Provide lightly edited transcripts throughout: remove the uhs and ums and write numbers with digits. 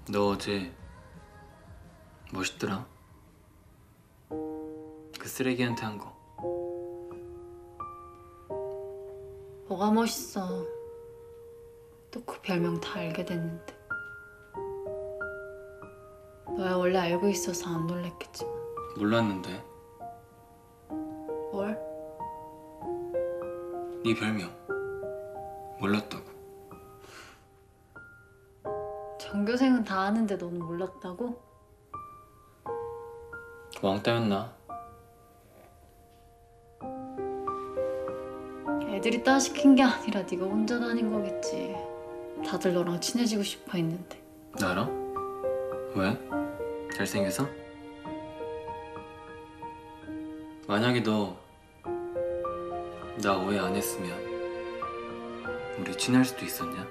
너 어제 멋있더라. 그 쓰레기한테 한 거. 뭐가 멋있어. 또 그 별명 다 알게 됐는데. 너야 원래 알고 있어서 안 놀랬겠지만. 몰랐는데. 뭘? 네 별명 몰랐다고. 전교생은 다 아는데 너는 몰랐다고? 왕따였나? 애들이 따 시킨 게 아니라 네가 혼자 다닌 거겠지. 다들 너랑 친해지고 싶어 했는데. 나랑? 왜? 잘생겨서? 만약에 너 나 오해 안 했으면 우리 친할 수도 있었냐?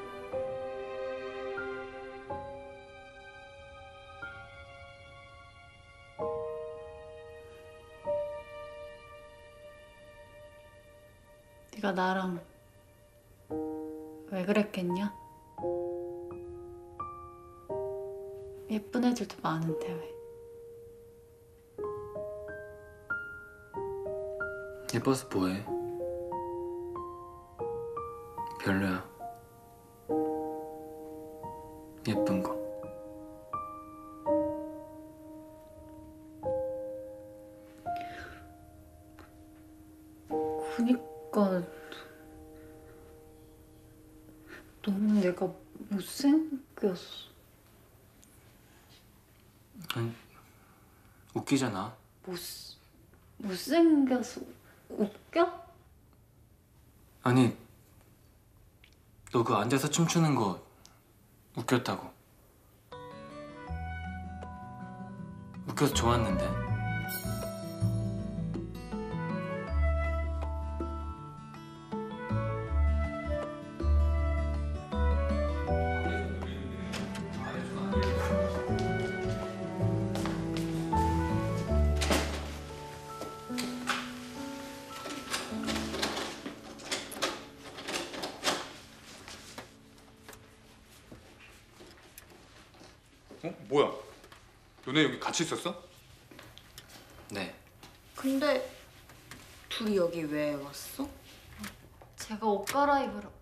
네가 나랑 왜 그랬겠냐? 예쁜 애들도 많은데 왜? 예뻐서 뭐해? 별로야. 예쁜 거. 그니까 너는 내가 못생겼어. 아니, 웃기잖아. 못생겨서 웃겨? 아니, 너 그 앉아서 춤추는 거 웃겼다고. 웃겨서 좋았는데. 어? 뭐야? 너네 여기 같이 있었어? 네. 근데 둘이 여기 왜 왔어? 제가 옷 갈아입으러.